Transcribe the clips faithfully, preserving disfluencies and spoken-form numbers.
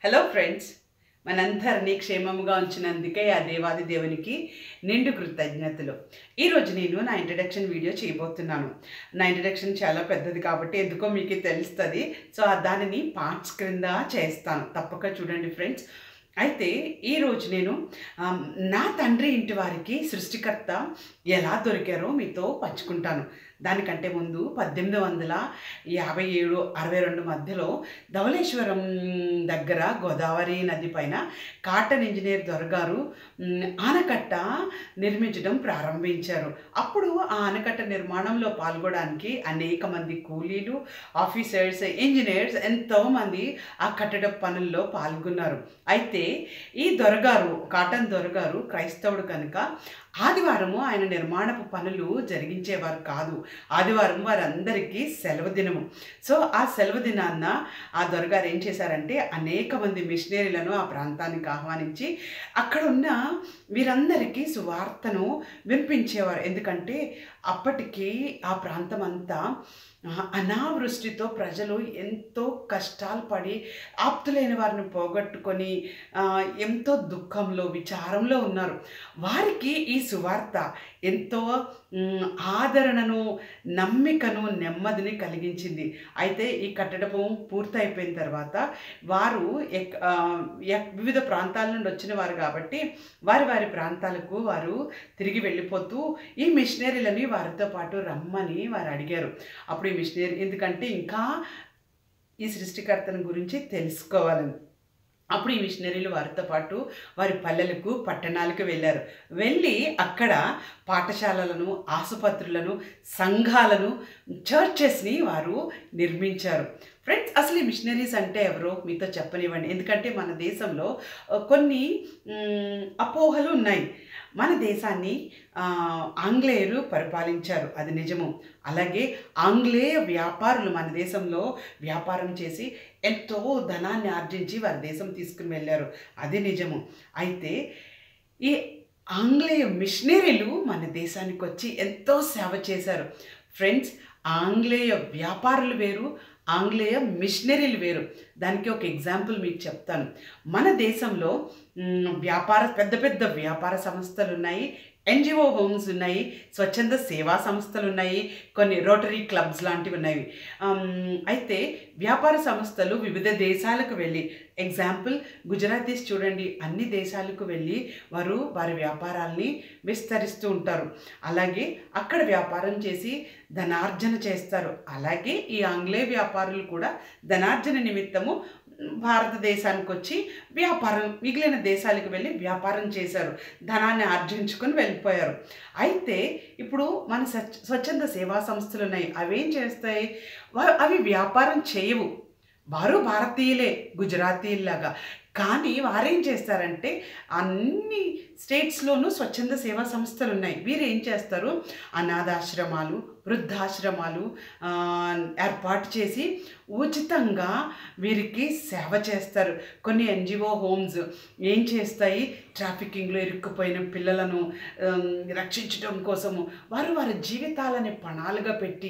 Hello friends, మనందరినీ క్షేమముగా ఉంచినందుకే ఆ దేవాది దేవునికి నిండు కృతజ్ఞతలు. ఈరోజు నేను నా ఇంట్రడక్షన్ వీడియో చేయబోతున్నాను. నా ఇంట్రడక్షన్ చాలా పెద్దది కాబట్టి ఎందుకో మీకు తెలుస్తుంది. సో దానిని పార్ట్స్ క్రింద చేస్తాను, తప్పక చూడండి ఫ్రెండ్స్. అయితే ఈరోజు నేను నా తండ్రి ఇంటి వారికి సృష్టికర్త ఎలా దొరికారో మీతో పంచుకుంటాను. దానికంటే ముందు పద్దెనిమిది వందల యాభై ఏడు అరవై రెండు మధ్యలో ధవళేశ్వరం దగ్గర గోదావరి నది పైన కాటన్ ఇంజనీర్ దొరగారు ఆనకట్ట నిర్మించడం ప్రారంభించారు. అప్పుడు ఆ ఆనకట్ట నిర్మాణంలో పాల్గొనడానికి అనేక మంది కూలీలు, ఆఫీసర్స్, ఇంజనీర్స్ ఎంతోమంది ఆ కట్టడ పనుల్లో పాల్గొన్నారు. అయితే ఈ దొరగారు కాటన్ దొరగారు క్రైస్తవుడు కనుక ఆదివారము ఆయన నిర్మాణపు పనులు జరిగించేవారు కాదు. ఆదివారం వారందరికీ సెలవు దినము. సో ఆ సెలవు దినాన్న ఆ దొరగారు ఏం చేశారంటే అనేక మంది మిషనరీలను ఆ ప్రాంతానికి ఆహ్వానించి అక్కడ ఉన్న వీరందరికీ సువార్తను వినిపించేవారు. ఎందుకంటే అప్పటికి ఆ ప్రాంతం అంతా అనావృష్టితో ప్రజలు ఎంతో కష్టాలు పడి ఆప్తులైన వారిని పోగొట్టుకొని ఎంతో దుఃఖంలో విచారంలో ఉన్నారు. వారికి ఈ సువార్త ఎంతో ఆదరణను, నమ్మికను, నెమ్మదిని కలిగించింది. అయితే ఈ కట్టడము పూర్తయిపోయిన తర్వాత వారు వివిధ ప్రాంతాల నుండి వచ్చిన వారు కాబట్టి వారి వారి ప్రాంతాలకు వారు తిరిగి వెళ్ళిపోతూ ఈ మిషనరీలని వారితో పాటు రమ్మని వారు అడిగారు. అప్పుడు ఈ మిషనరీ ఎందుకంటే ఇంకా ఈ సృష్టికర్తను గురించి తెలుసుకోవాలని అప్పుడు ఈ మిషనరీలు వారితో పాటు వారి పల్లెలకు, పట్టణాలకు వెళ్ళారు. వెళ్ళి అక్కడ పాఠశాలలను, ఆసుపత్రులను, సంఘాలను, చర్చెస్ని వారు నిర్మించారు. ఫ్రెండ్స్, అసలు ఈ మిషనరీస్ అంటే ఎవరో మీతో చెప్పనివ్వండి. ఎందుకంటే మన దేశంలో కొన్ని అపోహలు ఉన్నాయి. మన దేశాన్ని ఆంగ్లేయులు పరిపాలించారు, అది నిజము. అలాగే ఆంగ్లేయ వ్యాపారులు మన దేశంలో వ్యాపారం చేసి ఎంతో ధనాన్ని ఆర్జించి వారి దేశం తీసుకుని వెళ్ళారు, అది నిజము. అయితే ఈ ఆంగ్లేయ మిషనరీలు మన దేశానికి వచ్చి ఎంతో సేవ చేశారు. ఫ్రెండ్స్, ఆంగ్లేయ వ్యాపారులు వేరు, ఆంగ్లేయ మిషనరీలు వేరు. దానికి ఒక ఎగ్జాంపుల్ మీకు చెప్తాను. మన దేశంలో వ్యాపార పెద్ద పెద్ద వ్యాపార సంస్థలు ఉన్నాయి, ఎన్జిఓ హోమ్స్ ఉన్నాయి, స్వచ్ఛంద సేవా సంస్థలు ఉన్నాయి, కొన్ని రోటరీ క్లబ్స్ లాంటివి ఉన్నాయి. అయితే వ్యాపార సంస్థలు వివిధ దేశాలకు వెళ్ళి, ఎగ్జాంపుల్ గుజరాతీస్ చూడండి, అన్ని దేశాలకు వెళ్ళి వారు వారి వ్యాపారాల్ని విస్తరిస్తూ ఉంటారు. అలాగే అక్కడ వ్యాపారం చేసి ధనార్జన చేస్తారు. అలాగే ఈ ఆంగ్లేయ వ్యాపారులు కూడా ధనార్జన నిమిత్తము భారతదేశానికి వచ్చి వ్యాపారం మిగిలిన దేశాలకు వెళ్ళి వ్యాపారం చేశారు, ధనాన్ని ఆర్జించుకొని వెళ్ళిపోయారు. అయితే ఇప్పుడు మన స్వచ్ఛంద సేవా సంస్థలు ఉన్నాయి, అవేం చేస్తాయి? అవి వ్యాపారం చేయవు, వారు భారతీయులే, గుజరాతీయుల్లాగా. కానీ వారేం చేస్తారంటే అన్ని స్టేట్స్లోనూ స్వచ్ఛంద సేవా సంస్థలు ఉన్నాయి. వీరు ఏం చేస్తారు? అనాథాశ్రమాలు, వృద్ధాశ్రమాలు ఏర్పాటు చేసి ఉచితంగా వీరికి సేవ చేస్తారు. కొన్ని ఎన్జిఓ హోమ్స్ ఏం చేస్తాయి? ట్రాఫికింగ్లో ఇరుక్కుపోయిన పిల్లలను రక్షించడం కోసము వారు వారి జీవితాలని పణాలుగా పెట్టి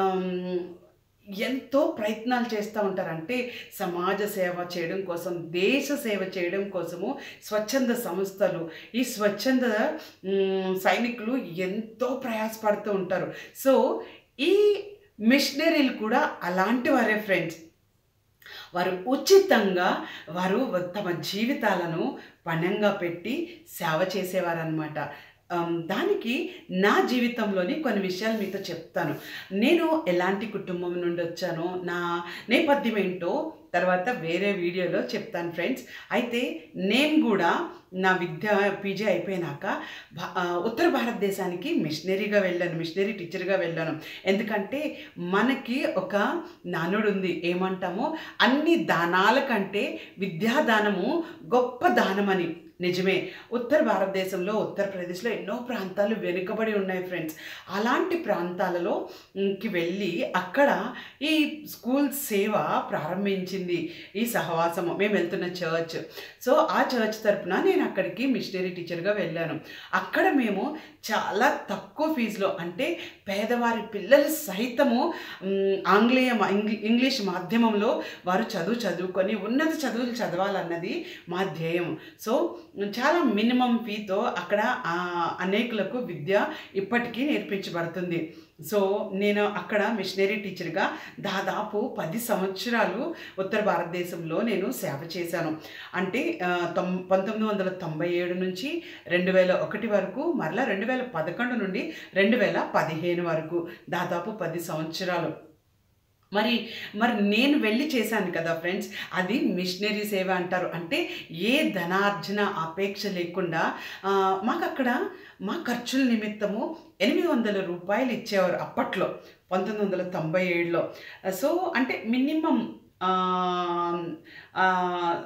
ఎంతో ప్రయత్నాలు చేస్తూ ఉంటారంటే సమాజ సేవ చేయడం కోసం, దేశ సేవ చేయడం కోసము స్వచ్ఛంద సంస్థలు, ఈ స్వచ్ఛంద సైనికులు ఎంతో ప్రయాసపడుతూ ఉంటారు. సో ఈ మిషనరీలు కూడా అలాంటి వారే ఫ్రెండ్స్. వారు ఉచితంగా వారు తమ జీవితాలను పణంగా పెట్టి సేవ చేసేవారు అన్నమాట. దానికి నా జీవితంలోని కొన్ని విషయాలు మీతో చెప్తాను. నేను ఎలాంటి కుటుంబం నుండి వచ్చానో, నా నేపథ్యం ఏంటో తర్వాత వేరే వీడియోలో చెప్తాను ఫ్రెండ్స్. అయితే నేను కూడా నా విద్య పీజీ అయిపోయినాక ఉత్తర భారతదేశానికి మిషనరీగా వెళ్ళాను, మిషనరీ టీచర్గా వెళ్ళాను. ఎందుకంటే మనకి ఒక నానుడు ఉంది, ఏమంటామో అన్ని దానాల కంటే విద్యాదానము గొప్ప దానమని. నిజమే. ఉత్తర భారతదేశంలో ఉత్తరప్రదేశ్‌లో ఎన్నో ప్రాంతాలు వెనుకబడి ఉన్నాయి ఫ్రెండ్స్. అలాంటి ప్రాంతాలలో హ్మ్, కి వెళ్ళి అక్కడ ఈ స్కూల్ సేవ ప్రారంభించింది ఈ సహవాసము. మేము వెళ్తున్న చర్చ్. సో, ఆ చర్చ్ తరపున నేను అక్కడికి మిషనరీ టీచర్‌గా వెళ్ళాను. అక్కడ మేము చాలా తక్కువ ఫీజులో అంటే పేదవారి పిల్లలు సైతము హ్మ్, ఆంగ్లేయ మ ఇంగ్లీ ఇంగ్లీష్ మాధ్యమంలో వారు చదువు చదువుకొని ఉన్నత చదువులు చదవాలన్నది మా ధ్యేయం. సో, చాలా మినిమం ఫీతో అక్కడ ఆహ్, అనేకులకు విద్య ఇప్పటికీ నేర్పించబడుతుంది. సో, నేను అక్కడ మిషనరీ టీచర్‌గా దాదాపు పది సంవత్సరాలు ఉత్తర భారతదేశంలో నేను సేవ చేశాను. అంటే ఆహ్, తొం పంతొమ్మిది వందల తొంభై ఏడు నుంచి రెండు వేల ఒకటి వరకు, మరలా రెండు వేల పదకొండు నుండి రెండు వేల పదిహేను వరకు దాదాపు పది సంవత్సరాలు. మరి మరి నేను వెళ్ళి చేశాను కదా ఫ్రెండ్స్, అది మిషనరీ సేవ అంటారు. అంటే ఏ ధనార్జన అపేక్ష లేకుండా ఆహ్, మాకక్కడ మా ఖర్చుల నిమిత్తము ఎనిమిది వందల రూపాయలు ఇచ్చేవారు అప్పట్లో పంతొమ్మిది వందల తొంభై ఏడులో. సో, అంటే మినిమమ్ ఆహ్, ఆహ్,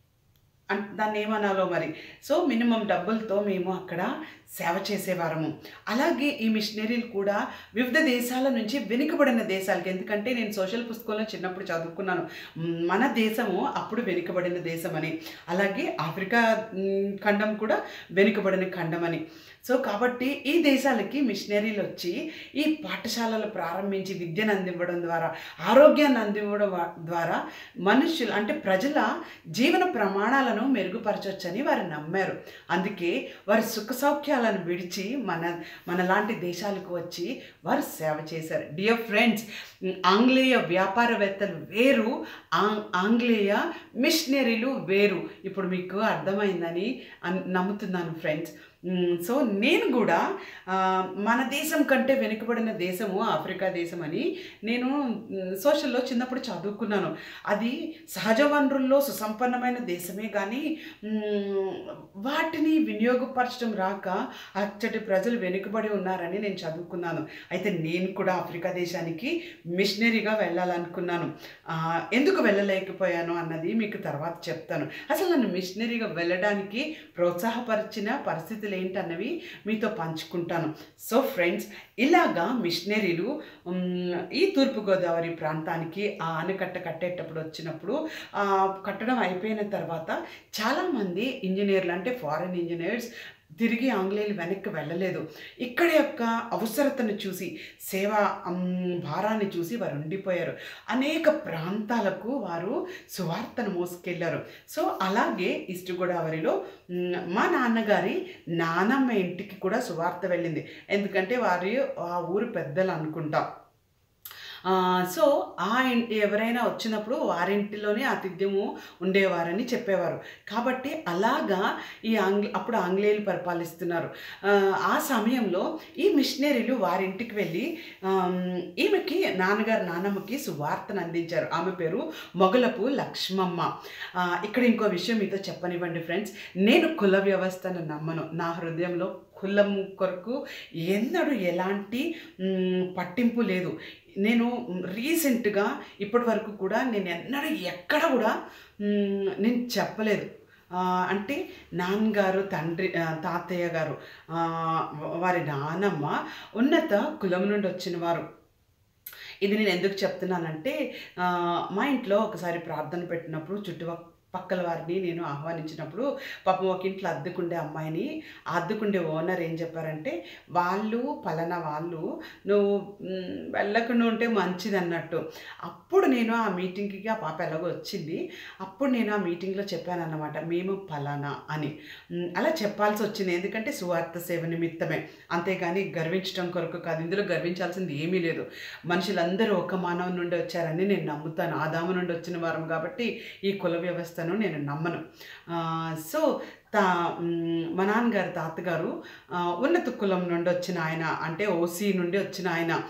అన్ దాన్ని ఏమనాలో మరి. సో, మినిమమ్ డబ్బులతో మేము అక్కడ సేవ చేసేవారము. అలాగే ఈ మిషనరీలు కూడా వివిధ దేశాల నుంచి వెనుకబడిన దేశాలకి, ఎందుకంటే నేను సోషల్ పుస్తకంలో చిన్నప్పుడు చదువుకున్నాను. మ్, మన దేశము అప్పుడు వెనుకబడిన దేశం అని, అలాగే ఆఫ్రికా మ్, ఖండం కూడా వెనుకబడిన ఖండం అని. సో, కాబట్టి ఈ దేశాలకి మిషనరీలు వచ్చి ఈ పాఠశాలలు ప్రారంభించి విద్యను అందివ్వడం ద్వారా, ఆరోగ్యాన్ని అందివ్వడం వా- ద్వారా మనుషులు అంటే ప్రజల జీవన ప్రమాణాలను మెరుగుపరచవచ్చని వారు నమ్మారు. అందుకే వారి సుఖ సౌఖ్యాలను విడిచి మన మనలాంటి దేశాలకు వచ్చి వారు సేవ చేశారు. డియర్ ఫ్రెండ్స్, ఆంగ్లేయ వ్యాపారవేత్తలు వేరు, ఆంగ్ ఆంగ్లేయ మిషనరీలు వేరు. ఇప్పుడు మీకు అర్థమైందని అన్ నమ్ముతున్నాను ఫ్రెండ్స్. మ్, సో, నేను కూడా ఆ, మన దేశం కంటే వెనుకబడిన దేశము ఆఫ్రికా దేశం అని నేను మ్, సోషల్లో చిన్నప్పుడు చదువుకున్నాను. అది సహజ వనరుల్లో సుసంపన్నమైన దేశమే కానీ మ్, వాటిని వినియోగపరచడం రాక అచ్చటి ప్రజలు వెనుకబడి ఉన్నారని నేను చదువుకున్నాను. అయితే నేను కూడా ఆఫ్రికా దేశానికి మిషనరీగా వెళ్ళాలనుకున్నాను. ఆ, ఎందుకు వెళ్ళలేకపోయాను అన్నది మీకు తర్వాత చెప్తాను. అసలు నన్ను మిషనరీగా వెళ్ళడానికి ప్రోత్సాహపరిచిన పరిస్థితులు ఏంటన్నవి మీతో పంచుకుంటాను. సో ఫ్రెండ్స్, ఇలాగా మిషనరీలు ఉమ్, ఈ తూర్పుగోదావరి ప్రాంతానికి ఆ ఆనకట్ట కట్టేటప్పుడు వచ్చినప్పుడు ఆ, కట్టడం అయిపోయిన తర్వాత చాలామంది ఇంజనీర్లు అంటే ఫారిన్ ఇంజనీర్స్ తిరిగి ఆంగ్లేయులు వెనక్కి వెళ్ళలేదు. ఇక్కడ యొక్క అవసరతను చూసి, సేవా ఉమ్, భారాన్ని చూసి వారు ఉండిపోయారు. అనేక ప్రాంతాలకు వారు సువార్తను మోసుకెళ్లారు. సో, అలాగే ఈస్ట్ గోదావరిలో ఉమ్, మా నాన్నగారి నానమ్మ ఇంటికి కూడా సువార్త వెళ్ళింది. ఎందుకంటే వారి ఆ ఊరు పెద్దలు అనుకుంటా. ఆ, సో, ఆ ఇంటి ఎవరైనా వచ్చినప్పుడు వారింటిలోనే ఆతిథ్యము ఉండేవారని చెప్పేవారు. కాబట్టి అలాగా ఈ ఆంగ్ల అప్పుడు ఆంగ్లేయులు పరిపాలిస్తున్నారు. ఆ, ఆ సమయంలో ఈ మిషనరీలు వారింటికి వెళ్ళి ఆమ్, ఈమెకి నాన్నగారు నానమ్మకి సువార్తను అందించారు. ఆమె పేరు మొగలపు లక్ష్మమ్మ. ఆ, ఇక్కడ ఇంకో విషయం మీతో చెప్పనివ్వండి ఫ్రెండ్స్. నేను కుల వ్యవస్థను నమ్మను. నా హృదయంలో కులం కొరకు ఎన్నడూ ఎలాంటి మ్, పట్టింపు లేదు. నేను రీసెంట్గా ఇప్పటి వరకు కూడా నేను ఎన్నడూ ఎక్కడ కూడా మ్, నేను చెప్పలేదు. ఆ, అంటే నాన్నగారు తండ్రి ఆ, తాతయ్య గారు ఆ, వారి నానమ్మ ఉన్నత కులం నుండి వచ్చిన వారు. ఇది నేను ఎందుకు చెప్తున్నానంటే ఆ, మా ఇంట్లో ఒకసారి ప్రార్థన పెట్టినప్పుడు చుట్టుపక్కల పక్కల వారిని నేను ఆహ్వానించినప్పుడు పాపం ఒక ఇంట్లో అద్దెకుండే అమ్మాయిని ఆ అద్దెకుండే ఓనర్ ఏం చెప్పారంటే, వాళ్ళు పలానా వాళ్ళు నువ్వు మ్, వెళ్ళకుండా ఉంటే మంచిది అన్నట్టు. అప్పుడు నేను ఆ మీటింగ్కి ఆ పాప ఎలాగో వచ్చింది. అప్పుడు నేను ఆ మీటింగ్లో చెప్పాను అన్నమాట, మేము పలానా అని. మ్, అలా చెప్పాల్సి వచ్చింది, ఎందుకంటే సువార్త సేవ నిమిత్తమే, అంతేగాని గర్వించడం కొరకు కాదు. ఇందులో గర్వించాల్సింది ఏమీ లేదు. మనుషులందరూ ఒక మానవం నుండి వచ్చారని నేను నమ్ముతాను. ఆదాము నుండి వచ్చిన వారం కాబట్టి ఈ కుల వ్యవస్థను నేను నమ్మను. ఆ, సో తా మ్, మా నాన్నగారు తాతగారు ఆ, ఉన్నత కులం నుండి వచ్చిన ఆయన, అంటే ఓసీ నుండి వచ్చిన ఆయన.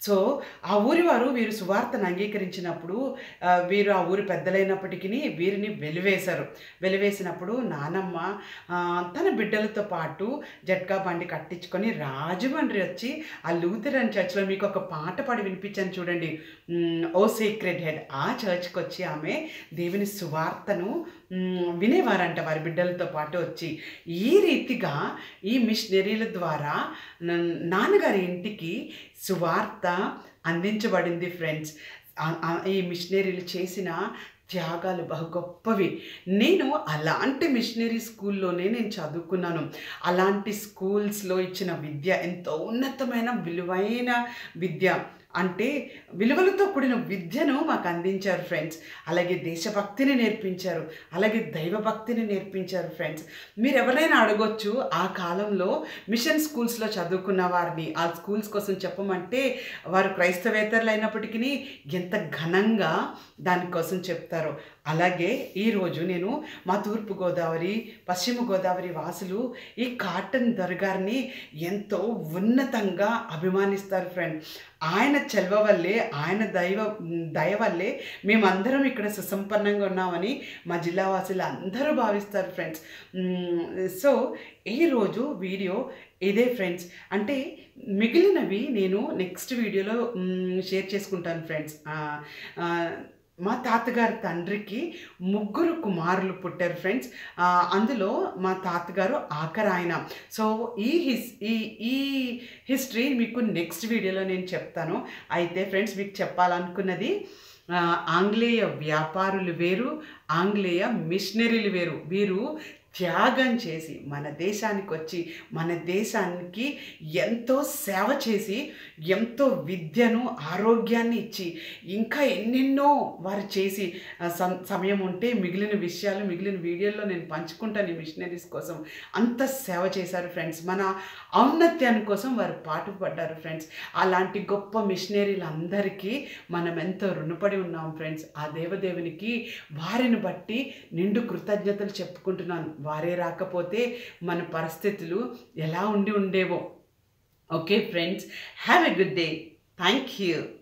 సో ఆ ఊరి వారు వీరు సువార్తను అంగీకరించినప్పుడు వీరు ఆ ఊరి పెద్దలైనప్పటికీ వీరిని వెలివేశారు. వెలివేసినప్పుడు నానమ్మ తన బిడ్డలతో పాటు జట్కా బండి కట్టించుకొని రాజమండ్రి వచ్చి ఆ లూథరన్ చర్చ్లో మీకు ఒక పాట పాడి వినిపించాను చూడండి, ఓ సీక్రెట్ హెడ్. ఆ చర్చ్కి వచ్చి ఆమె దేవుని సువార్తను వినేవారంట వారి బిడ్డలతో పాటు వచ్చి. ఈ రీతిగా ఈ మిషనరీల ద్వారా నాన్నగారి ఇంటికి సువార్త అందించబడింది ఫ్రెండ్స్. ఈ మిషనరీలు చేసిన త్యాగాలు బహు గొప్పవి. నేను అలాంటి మిషనరీ స్కూల్లోనే నేను చదువుకున్నాను. అలాంటి స్కూల్స్లో ఇచ్చిన విద్య ఎంతో ఉన్నతమైన విలువైన విద్య, అంటే విలువలతో కూడిన విద్యను మాకు అందించారు ఫ్రెండ్స్. అలాగే దేశభక్తిని నేర్పించారు, అలాగే దైవభక్తిని నేర్పించారు ఫ్రెండ్స్. మీరు ఎవరైనా అడగొచ్చు, ఆ కాలంలో మిషన్ స్కూల్స్లో చదువుకున్న వారిని ఆ స్కూల్స్ కోసం చెప్పమంటే వారు క్రైస్తవేతరులు అయినప్పటికీ ఎంత ఘనంగా దానికోసం చెప్తారో. అలాగే ఈరోజు నేను మా తూర్పుగోదావరి పశ్చిమ గోదావరి వాసులు ఈ కాటన్ దొరగారిని ఎంతో ఉన్నతంగా అభిమానిస్తారు ఫ్రెండ్. ఆయన చెల్వ వల్లే, ఆయన దైవ దయ వల్లే మేమందరం ఇక్కడ సుసంపన్నంగా ఉన్నామని మా జిల్లా వాసులు అందరూ భావిస్తారు ఫ్రెండ్స్. సో ఈరోజు వీడియో ఇదే ఫ్రెండ్స్. అంటే మిగిలినవి నేను నెక్స్ట్ వీడియోలో షేర్ చేసుకుంటాను ఫ్రెండ్స్. మా తాతగారి తండ్రికి ముగ్గురు కుమారులు పుట్టారు ఫ్రెండ్స్. అందులో మా తాతగారు ఆఖరాయన. సో ఈ హిస్ ఈ ఈ హిస్టరీ మీకు నెక్స్ట్ వీడియోలో నేను చెప్తాను. అయితే ఫ్రెండ్స్, మీకు చెప్పాలనుకున్నది, ఆంగ్లేయ వ్యాపారులు వేరు, ఆంగ్లేయ మిషనరీలు వేరు. వీరు త్యాగం చేసి మన దేశానికి వచ్చి మన దేశానికి ఎంతో సేవ చేసి ఎంతో విద్యను ఆరోగ్యాన్ని ఇచ్చి ఇంకా ఎన్నెన్నో వారు చేసి సమయం ఉంటే మిగిలిన విషయాలు మిగిలిన వీడియోల్లో నేను పంచుకుంటాను ఈ మిషనరీస్ కోసం. అంత సేవ చేశారు ఫ్రెండ్స్. మన ఔన్నత్యాన్ని కోసం వారు పాటుపడ్డారు ఫ్రెండ్స్. అలాంటి గొప్ప మిషనరీలు అందరికీ మనం ఎంతో రుణపడి ఉన్నాం ఫ్రెండ్స్. ఆ దేవదేవునికి వారిని బట్టి నిండు కృతజ్ఞతలు చెప్పుకుంటున్నాను. వారే రాకపోతే మన పరిస్థితులు ఎలా ఉండి ఉండేవో. Okay friends, have a good day. Thank you.